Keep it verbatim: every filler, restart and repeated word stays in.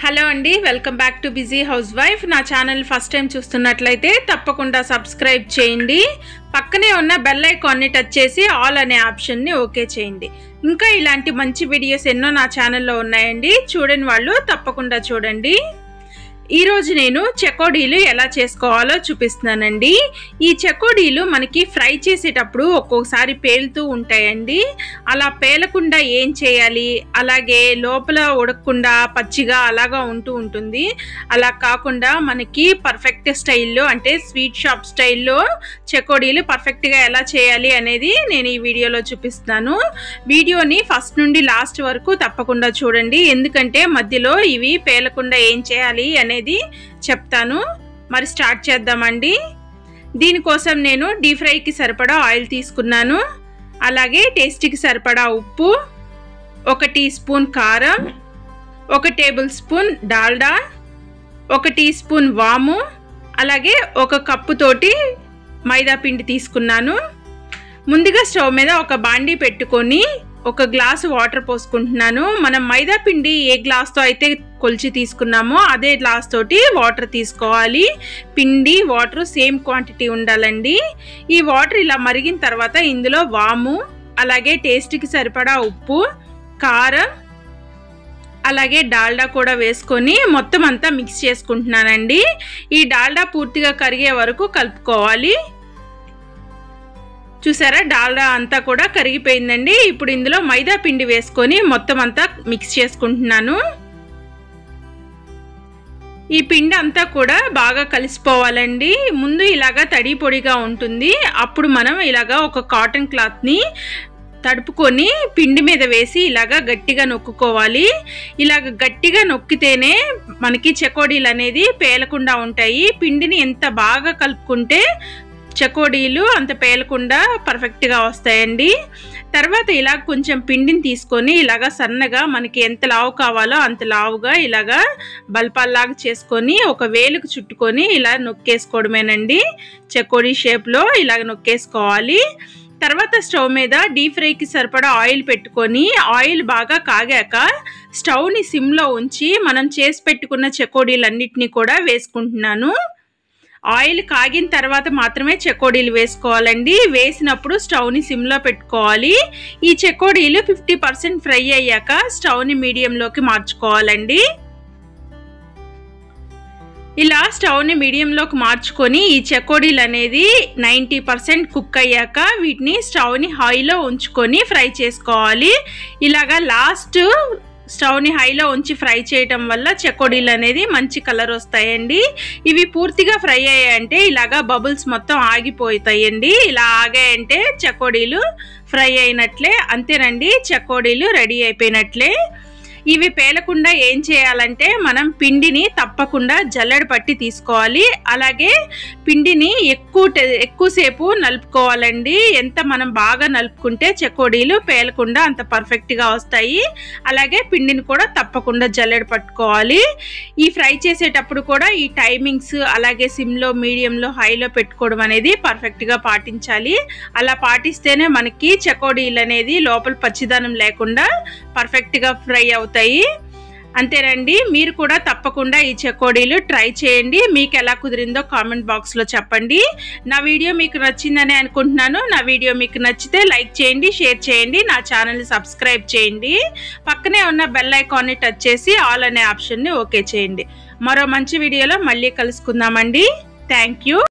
Hello అండి, welcome back to busy house wife. నా channel first time చూస్తున్నట్లయితే తప్పకుండా సబ్స్క్రైబ్ చేయండి. పక్కనే ఉన్న బెల్ ఐకాన్ని టచ్ చేసి ఆల్ అనే ఆప్షన్ని ఓకే చేయండి. ఇంకా ఇలాంటి మంచి వీడియోస్ ఎన్నో నా ఛానల్లో ఉన్నాయండి, చూడని వాళ్ళు తప్పకుండా చూడండి. ఈరోజు నేను చెకోడీలు ఎలా చేసుకోవాలో చూపిస్తున్నానండి. ఈ చెకోడీలు మనకి ఫ్రై చేసేటప్పుడు ఒక్కొక్కసారి పేలుతూ ఉంటాయండి. అలా పేలకుండా ఏం చేయాలి, అలాగే లోపల ఉడకకుండా పచ్చిగా అలాగా ఉంటూ ఉంటుంది. అలా కాకుండా మనకి పర్ఫెక్ట్ స్టైల్లో, అంటే స్వీట్ షాప్ స్టైల్లో చెకోడీలు పర్ఫెక్ట్గా ఎలా చేయాలి అనేది నేను ఈ వీడియోలో చూపిస్తున్నాను. వీడియోని ఫస్ట్ నుండి లాస్ట్ వరకు తప్పకుండా చూడండి, ఎందుకంటే మధ్యలో ఇవి పేలకుండా ఏం చేయాలి అనేది చెప్తాను. మరి స్టార్ట్ చేద్దామండి. దీనికోసం నేను డీప్ ఫ్రైకి సరిపడా ఆయిల్ తీసుకున్నాను. అలాగే టేస్ట్కి సరిపడా ఉప్పు, ఒక టీ స్పూన్ కారం, ఒక టేబుల్ స్పూన్ డాల్డా, ఒక టీ స్పూన్ వాము, అలాగే ఒక కప్పు తోటి మైదా పిండి తీసుకున్నాను. ముందుగా స్టవ్ మీద ఒక బాండీ పెట్టుకొని ఒక గ్లాసు వాటర్ పోసుకుంటున్నాను. మనం మైదా పిండి ఏ గ్లాస్తో అయితే కొలిచి తీసుకున్నామో అదే గ్లాస్ తోటి వాటర్ తీసుకోవాలి. పిండి వాటర్ సేమ్ క్వాంటిటీ ఉండాలండి. ఈ వాటర్ ఇలా మరిగిన తర్వాత ఇందులో వాము, అలాగే టేస్ట్కి సరిపడా ఉప్పు, కారం, అలాగే డాల్డా కూడా వేసుకొని మొత్తం అంతా మిక్స్ చేసుకుంటున్నానండి. ఈ డాల్డా పూర్తిగా కరిగే వరకు కలుపుకోవాలి. చూసారా, డాల్డా అంతా కూడా కరిగిపోయిందండి. ఇప్పుడు ఇందులో మైదా పిండి వేసుకొని మొత్తం అంతా మిక్స్ చేసుకుంటున్నాను. ఈ పిండి అంతా కూడా బాగా కలిసిపోవాలండి. ముందు ఇలాగా తడి పొడిగా ఉంటుంది, అప్పుడు మనం ఇలాగా ఒక కాటన్ క్లాత్ని తడుపుకొని పిండి మీద వేసి ఇలాగా గట్టిగా నొక్కుకోవాలి. ఇలాగ గట్టిగా నొక్కితేనే మనకి చెకోడీలు అనేది పేలకుండా ఉంటాయి. పిండిని ఎంత బాగా కలుపుకుంటే చెకోడీలు అంత పేలకుండా పర్ఫెక్ట్గా వస్తాయండి. తర్వాత ఇలా కొంచెం పిండిని తీసుకొని ఇలాగా సన్నగా మనకి ఎంత లావు కావాలో అంత లావుగా ఇలాగా బల్పాల్లాగా చేసుకొని ఒక వేలుకు చుట్టుకొని ఇలా నొక్కేసుకోవడమేనండి. చెకోడీ షేప్లో ఇలాగ నొక్కేసుకోవాలి. తర్వాత స్టవ్ మీద డీప్ ఫ్రైకి సరిపడా ఆయిల్ పెట్టుకొని ఆయిల్ బాగా కాగాక స్టవ్ని సిమ్లో ఉంచి మనం చేసి పెట్టుకున్న చెకోడీలన్నిటినీ కూడా వేసుకుంటున్నాను. ఆయిల్ కాగిన తర్వాత మాత్రమే చెకోడీలు వేసుకోవాలండి. వేసినప్పుడు స్టవ్ని సిమ్లో పెట్టుకోవాలి. ఈ చెకోడీలు ఫిఫ్టీ పర్సెంట్ ఫ్రై అయ్యాక స్టవ్ని మీడియంలోకి మార్చుకోవాలండి. ఇలా స్టవ్ని మీడియంలోకి మార్చుకొని ఈ చెకోడీలు అనేది నైంటీ పర్సెంట్ కుక్ అయ్యాక వీటిని స్టవ్ని హైలో ఉంచుకొని ఫ్రై చేసుకోవాలి. ఇలాగా లాస్ట్ స్టవ్ని హైలో ఉంచి ఫ్రై చేయటం వల్ల చెకోడీలు అనేది మంచి కలర్ వస్తాయండి. ఇవి పూర్తిగా ఫ్రై అయ్యాయంటే ఇలాగా బబుల్స్ మొత్తం ఆగిపోతాయండి. ఇలా ఆగాయంటే చెకోడీలు ఫ్రై అయినట్లే. అంతేనండి, చెకోడీలు రెడీ అయిపోయినట్లే. ఇవి పేలకుండా ఏం చేయాలంటే మనం పిండిని తప్పకుండా జల్లెడ పట్టి తీసుకోవాలి. అలాగే పిండిని ఎక్కువ ఎక్కువసేపు నలుపుకోవాలండి. ఎంత మనం బాగా నలుపుకుంటే చెకోడీలు పేలకుండా అంత పర్ఫెక్ట్గా వస్తాయి. అలాగే పిండిని కూడా తప్పకుండా జల్లెడ పట్టుకోవాలి. ఈ ఫ్రై చేసేటప్పుడు కూడా ఈ టైమింగ్స్ అలాగే సిమ్లో, మీడియంలో, హైలో పెట్టుకోవడం అనేది పర్ఫెక్ట్గా పాటించాలి. అలా పాటిస్తేనే మనకి చెకోడీలు అనేది లోపల పచ్చిదనం లేకుండా పర్ఫెక్ట్గా ఫ్రై అవుతాయి. అంతేనండి, మీరు కూడా తప్పకుండా ఈ చెకోడీలు ట్రై చేయండి. మీకు ఎలా కుదిరిందో కామెంట్ బాక్స్లో చెప్పండి. నా వీడియో మీకు నచ్చిందని అనుకుంటున్నాను. నా వీడియో మీకు నచ్చితే లైక్ చేయండి, షేర్ చేయండి, నా ఛానల్ని సబ్స్క్రైబ్ చేయండి. పక్కనే ఉన్న బెల్ ఐకాన్ని టచ్ చేసి ఆల్ అనే ఆప్షన్ని ఓకే చేయండి. మరో మంచి వీడియోలో మళ్ళీ కలుసుకుందామండి. Thank you.